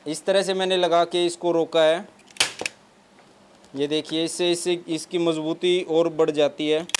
इस तरह से मैंने लगा के इसको रोका है। ये देखिए, इससे इसकी मजबूती और बढ़ जाती है।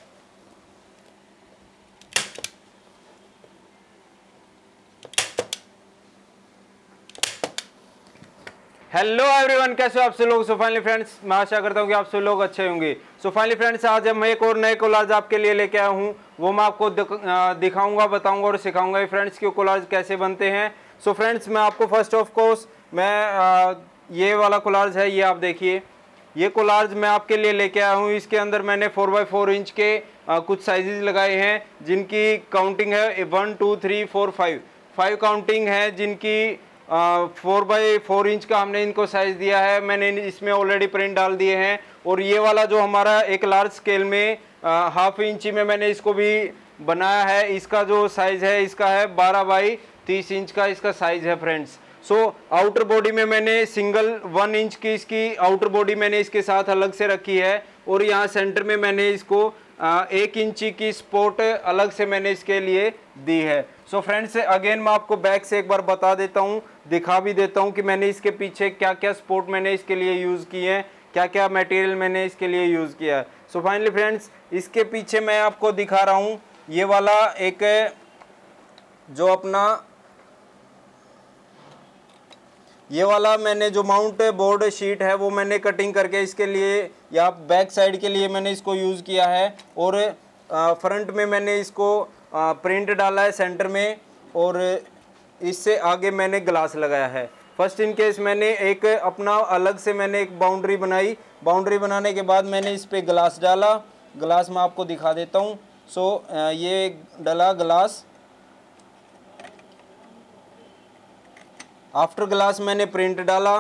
हेलो एवरीवन, कैसे हो आप सब लोग। सो फाइनली फ्रेंड्स, मैं आशा करता हूँ कि आप सब लोग अच्छे होंगे। सो फाइनली फ्रेंड्स, आज मैं एक और नए कोलाज आपके लिए लेके आया हूँ। वो मैं आपको दिखाऊंगा, बताऊंगा और सिखाऊंगा फ्रेंड्स कि कोलाज कैसे बनते हैं। सो फ्रेंड्स, मैं आपको फर्स्ट ऑफ कोर्स ये वाला कोलाज है, ये आप देखिए। ये कोलाज मैं आपके लिए लेके आया हूँ। इसके अंदर मैंने 4x4 इंच के कुछ साइजेस लगाए हैं, जिनकी काउंटिंग है 1 2 3 4 5 काउंटिंग है, जिनकी 4x4 इंच का हमने इनको साइज दिया है। मैंने इसमें ऑलरेडी प्रिंट डाल दिए हैं। और ये वाला जो हमारा एक लार्ज स्केल में हाफ इंची में मैंने इसको भी बनाया है। इसका जो साइज है, इसका है 12x30 इंच का इसका साइज है फ्रेंड्स। सो आउटर बॉडी में मैंने सिंगल 1 इंच की इसकी आउटर बॉडी मैंने इसके साथ अलग से रखी है। और यहाँ सेंटर में मैंने इसको 1 इंची की स्पोर्ट अलग से मैंने इसके लिए दी है। सो फ्रेंड्स, अगेन मैं आपको बैक से एक बार बता देता हूँ, दिखा भी देता हूँ कि मैंने इसके पीछे क्या क्या स्पोर्ट मैंने इसके लिए यूज़ किए हैं, क्या क्या मटेरियल मैंने इसके लिए यूज़ किया है। सो फाइनली फ्रेंड्स, इसके पीछे मैं आपको दिखा रहा हूँ ये वाला एक जो अपना ये वाला मैंने जो माउंट बोर्ड शीट है वो मैंने कटिंग करके इसके लिए या बैक साइड के लिए मैंने इसको यूज़ किया है। और फ्रंट में मैंने इसको प्रिंट डाला है सेंटर में, और इससे आगे मैंने ग्लास लगाया है। फर्स्ट इन केस मैंने एक अपना अलग से मैंने एक बाउंड्री बनाई। बाउंड्री बनाने के बाद मैंने इस पर ग्लास डाला। ग्लास मैं आपको दिखा देता हूँ। सो ये डला ग्लास। आफ्टर ग्लास मैंने प्रिंट डाला।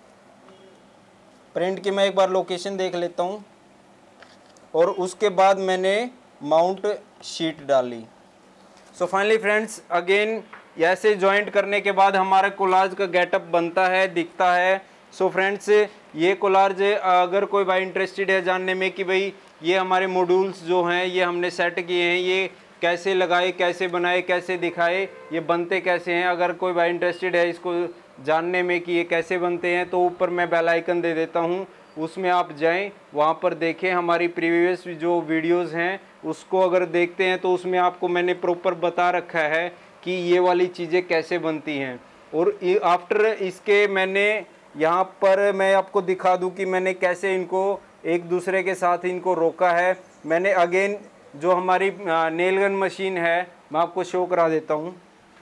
प्रिंट की मैं एक बार लोकेशन देख लेता हूँ। और उसके बाद मैंने माउंट शीट डाली। सो फाइनली फ्रेंड्स, अगेन ऐसे जॉइंट करने के बाद हमारा कोलाज का गेटअप बनता है, दिखता है। सो फ्रेंड्स, ये कोलाज अगर कोई भाई इंटरेस्टेड है जानने में कि भाई ये हमारे मॉड्यूल्स जो हैं ये हमने सेट किए हैं, ये कैसे लगाए, कैसे बनाए, कैसे दिखाए, ये बनते कैसे हैं, अगर कोई भाई इंटरेस्टेड है इसको जानने में कि ये कैसे बनते हैं, तो ऊपर मैं बेल आइकन दे देता हूँ, उसमें आप जाएं, वहाँ पर देखें हमारी प्रीवियस जो वीडियोस हैं उसको अगर देखते हैं तो उसमें आपको मैंने प्रॉपर बता रखा है कि ये वाली चीज़ें कैसे बनती हैं। और आफ्टर इसके मैंने यहाँ पर मैं आपको दिखा दूँ कि मैंने कैसे इनको एक दूसरे के साथ इनको रोका है। मैंने अगेन जो हमारी नेल गन मशीन है मैं आपको शो करा देता हूँ।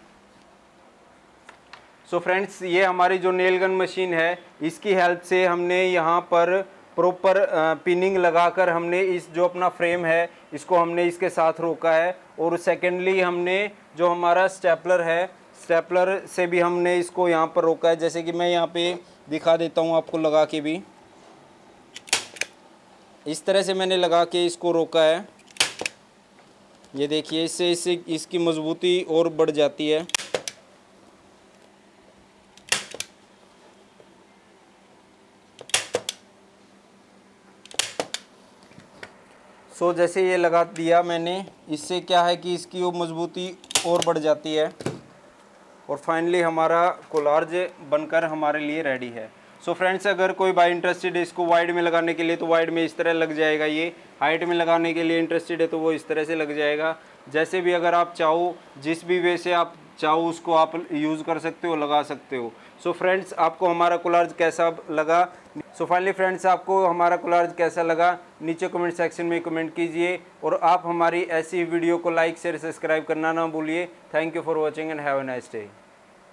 सो फ्रेंड्स, ये हमारी जो नेल गन मशीन है इसकी हेल्प से हमने यहाँ पर प्रॉपर पिनिंग लगाकर हमने इस जो अपना फ्रेम है इसको हमने इसके साथ रोका है। और सेकेंडली हमने जो हमारा स्टेपलर है, स्टेपलर से भी हमने इसको यहाँ पर रोका है। जैसे कि मैं यहाँ पे दिखा देता हूँ आपको लगा के भी, इस तरह से मैंने लगा के इसको रोका है। ये देखिए, इससे इसकी मजबूती और बढ़ जाती है। सो जैसे ये लगा दिया मैंने, इससे क्या है कि इसकी वो मजबूती और बढ़ जाती है। और फाइनली हमारा कोलाज बनकर हमारे लिए रेडी है। सो फ्रेंड्स, अगर कोई भाई इंटरेस्टेड है इसको वाइड में लगाने के लिए तो वाइड में इस तरह लग जाएगा। ये हाइट में लगाने के लिए इंटरेस्टेड है तो वो इस तरह से लग जाएगा। जैसे भी अगर आप चाहो, जिस भी वे से आप चाहो उसको आप यूज़ कर सकते हो, लगा सकते हो। सो फ्रेंड्स, आपको हमारा कोलाज कैसा लगा। सो फाइनली फ्रेंड्स, आपको हमारा कोलाज कैसा लगा नीचे कमेंट सेक्शन में कमेंट कीजिए। और आप हमारी ऐसी वीडियो को लाइक शेयर सब्सक्राइब करना ना भूलिए। Thank you for watching and have a nice day.